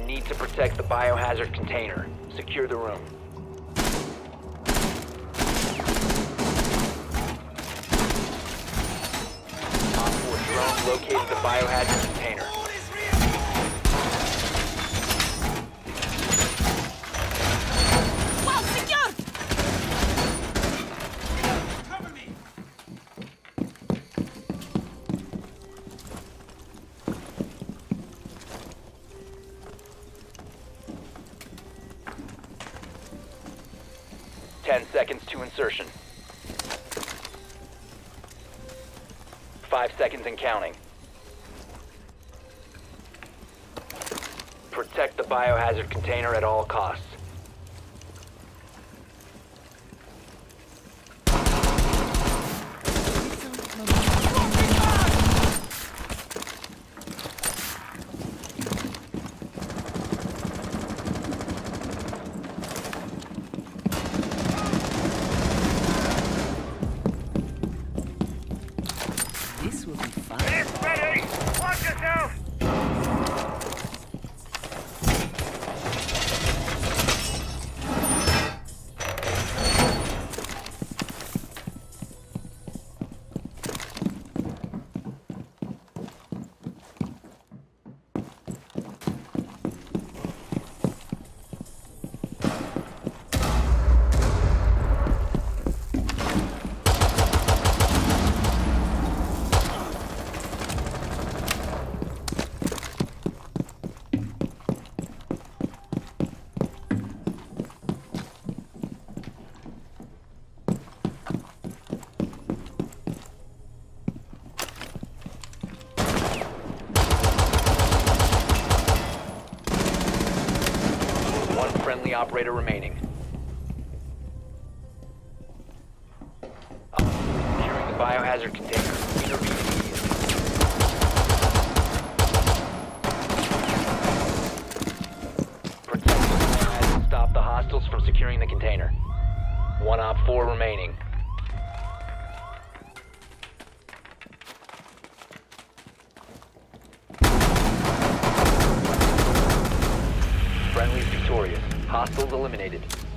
need to protect the biohazard container. Secure the room. Op 4 drone located the biohazard container. Well secured! Cover me! Ten seconds to insertion. 5 seconds and counting. Protect the biohazard container at all costs. This will be fun. It's ready! Watch yourself! One friendly operator remaining. Securing the biohazard container. Intervene immediately. Protect the biohazard. Stop the hostiles from securing the container. One Op 4 remaining. Friendly's victorious. Hostiles eliminated.